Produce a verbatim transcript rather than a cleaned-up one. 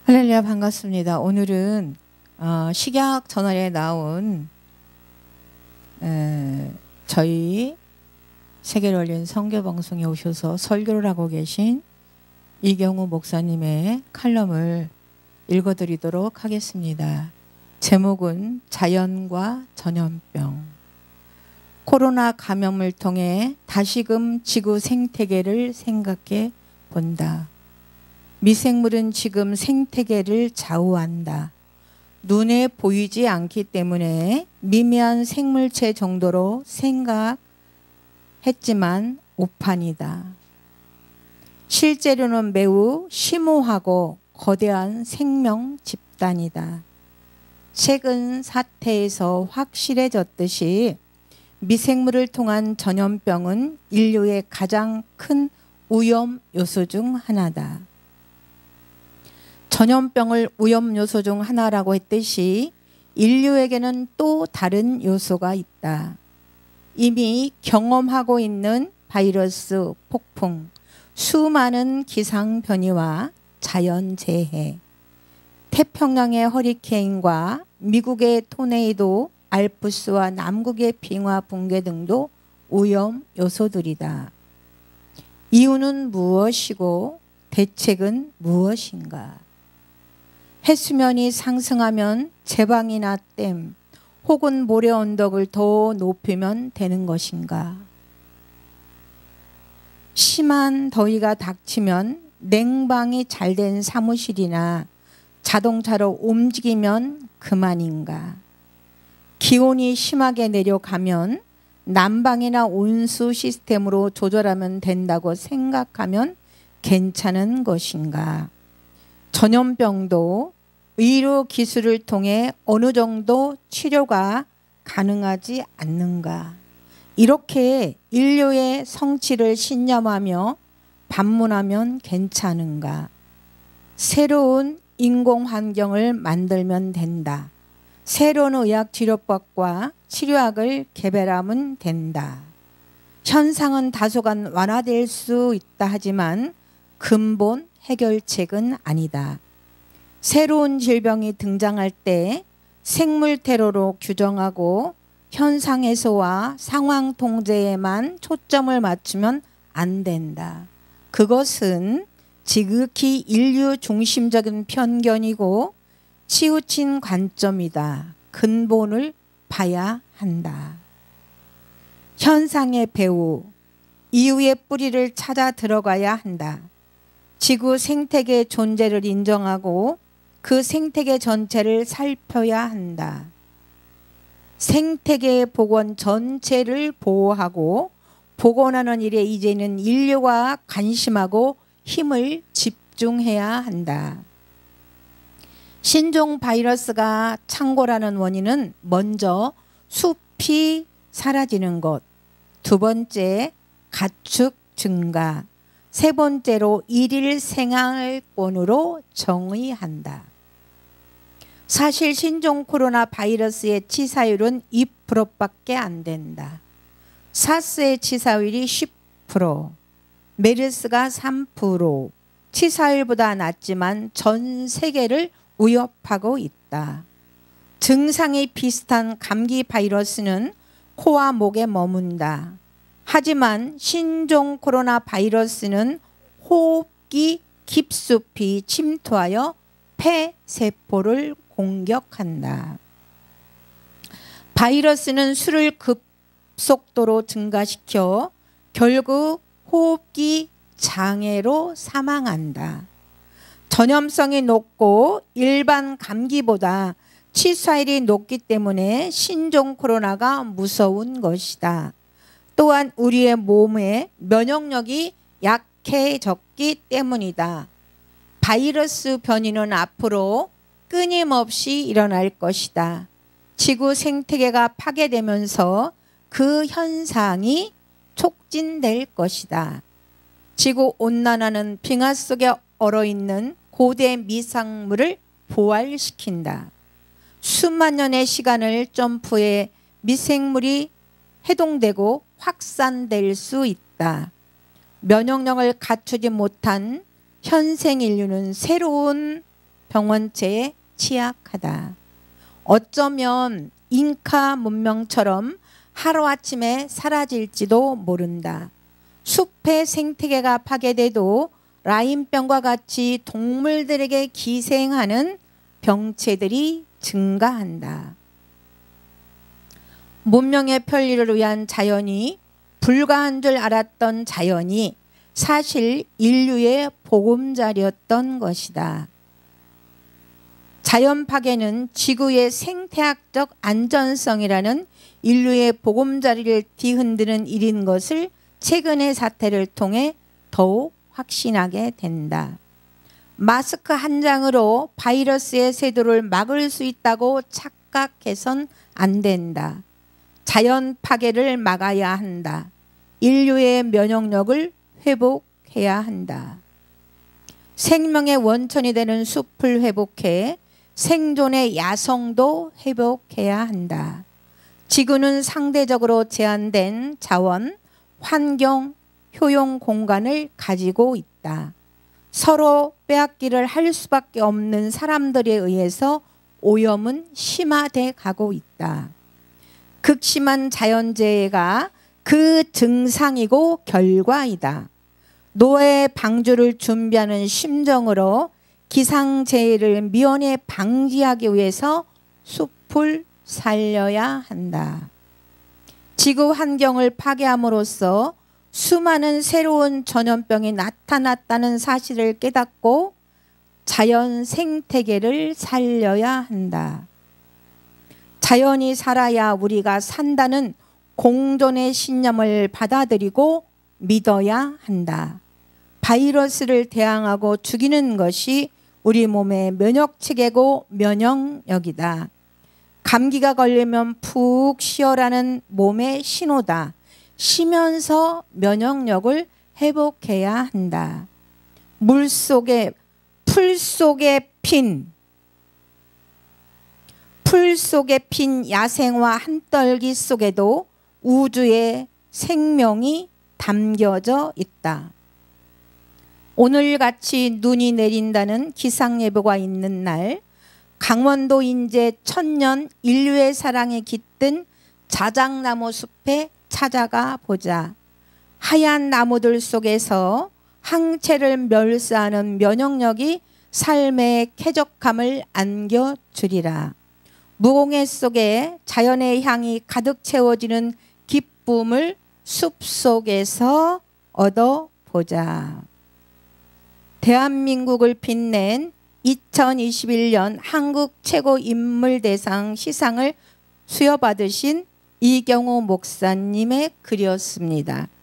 할렐루야, 반갑습니다. 오늘은 어, 식약 저널에 나온 에, 저희 세계를 올린 선교방송에 오셔서 설교를 하고 계신 이경우 목사님의 칼럼을 읽어드리도록 하겠습니다. 제목은 자연과 전염병. 코로나 감염을 통해 다시금 지구 생태계를 생각해 본다. 미생물은 지금 생태계를 좌우한다. 눈에 보이지 않기 때문에 미미한 생물체 정도로 생각했지만 오판이다. 실제로는 매우 심오하고 거대한 생명 집단이다. 최근 사태에서 확실해졌듯이 미생물을 통한 전염병은 인류의 가장 큰 위험 요소 중 하나다. 전염병을 위험 요소 중 하나라고 했듯이 인류에게는 또 다른 요소가 있다. 이미 경험하고 있는 바이러스 폭풍, 수많은 기상변이와 자연재해, 태평양의 허리케인과 미국의 토네이도, 알프스와 남극의 빙하 붕괴 등도 위험 요소들이다. 이유는 무엇이고 대책은 무엇인가? 해수면이 상승하면 제방이나 댐 혹은 모래 언덕을 더 높이면 되는 것인가? 심한 더위가 닥치면 냉방이 잘된 사무실이나 자동차로 움직이면 그만인가? 기온이 심하게 내려가면 난방이나 온수 시스템으로 조절하면 된다고 생각하면 괜찮은 것인가? 전염병도 의료 기술을 통해 어느 정도 치료가 가능하지 않는가? 이렇게 인류의 성취를 신념하며 반문하면 괜찮은가? 새로운 인공 환경을 만들면 된다. 새로운 의학 치료법과 치료약을 개발하면 된다. 현상은 다소간 완화될 수 있다 하지만 근본 해결책은 아니다. 새로운 질병이 등장할 때 생물 테러로 규정하고 현상 해소와 상황 통제에만 초점을 맞추면 안 된다. 그것은 지극히 인류 중심적인 편견이고 치우친 관점이다. 근본을 봐야 한다. 현상의 배후, 이유의 뿌리를 찾아 들어가야 한다. 지구 생태계의 존재를 인정하고 그 생태계 전체를 살펴야 한다. 생태계의 복원 전체를 보호하고 복원하는 일에 이제는 인류가 관심하고 힘을 집중해야 한다. 신종 바이러스가 창궐하는 원인은 먼저 숲이 사라지는 것, 두 번째 가축 증가, 세 번째로 일일 생활권으로 정의한다. 사실 신종 코로나 바이러스의 치사율은 이 퍼센트밖에 안 된다. 사스의 치사율이 십 퍼센트, 메르스가 삼 퍼센트, 치사율보다 낮지만 전 세계를 위협하고 있다. 증상이 비슷한 감기 바이러스는 코와 목에 머문다. 하지만 신종 코로나 바이러스는 호흡기 깊숙이 침투하여 폐세포를 공격한다. 바이러스는 수를 급속도로 증가시켜 결국 호흡기 장애로 사망한다. 전염성이 높고 일반 감기보다 치사율이 높기 때문에 신종 코로나가 무서운 것이다. 또한 우리의 몸의 면역력이 약해졌기 때문이다. 바이러스 변이는 앞으로 끊임없이 일어날 것이다. 지구 생태계가 파괴되면서 그 현상이 촉진될 것이다. 지구 온난화는 빙하 속에 얼어있는 고대 미생물을 부활시킨다. 수만 년의 시간을 점프해 미생물이 해동되고 확산될 수 있다. 면역력을 갖추지 못한 현생 인류는 새로운 병원체에 취약하다. 어쩌면 잉카 문명처럼 하루아침에 사라질지도 모른다. 숲의 생태계가 파괴돼도 라임병과 같이 동물들에게 기생하는 병체들이 증가한다. 문명의 편리를 위한 자연이 불가한 줄 알았던 자연이 사실 인류의 보금자리였던 것이다. 자연 파괴는 지구의 생태학적 안전성이라는 인류의 보금자리를 뒤흔드는 일인 것을 최근의 사태를 통해 더욱 확신하게 된다. 마스크 한 장으로 바이러스의 세도를 막을 수 있다고 착각해선 안 된다. 자연 파괴를 막아야 한다. 인류의 면역력을 회복해야 한다. 생명의 원천이 되는 숲을 회복해 생존의 야성도 회복해야 한다. 지구는 상대적으로 제한된 자원, 환경, 효용 공간을 가지고 있다. 서로 빼앗기를 할 수밖에 없는 사람들에 의해서 오염은 심화돼 가고 있다. 극심한 자연재해가 그 증상이고 결과이다. 노예 방주를 준비하는 심정으로 기상재해를 미연에 방지하기 위해서 숲을 살려야 한다. 지구 환경을 파괴함으로써 수많은 새로운 전염병이 나타났다는 사실을 깨닫고 자연 생태계를 살려야 한다. 자연이 살아야 우리가 산다는 공존의 신념을 받아들이고 믿어야 한다. 바이러스를 대항하고 죽이는 것이 우리 몸의 면역체계고 면역력이다. 감기가 걸리면 푹 쉬어라는 몸의 신호다. 쉬면서 면역력을 회복해야 한다. 물 속에, 풀 속에 핀, 풀 속에 핀 야생화 한떨기 속에도 우주의 생명이 담겨져 있다. 오늘같이 눈이 내린다는 기상예보가 있는 날, 강원도 인제 천년 인류의 사랑이 깃든 자작나무 숲에 찾아가 보자. 하얀 나무들 속에서 항체를 멸사하는 면역력이 삶의 쾌적함을 안겨주리라. 무공해 속에 자연의 향이 가득 채워지는 기쁨을 숲속에서 얻어보자. 대한민국을 빛낸 이천이십일 년 한국 최고 인물대상 시상을 수여받으신 이경호 목사님의 글이었습니다.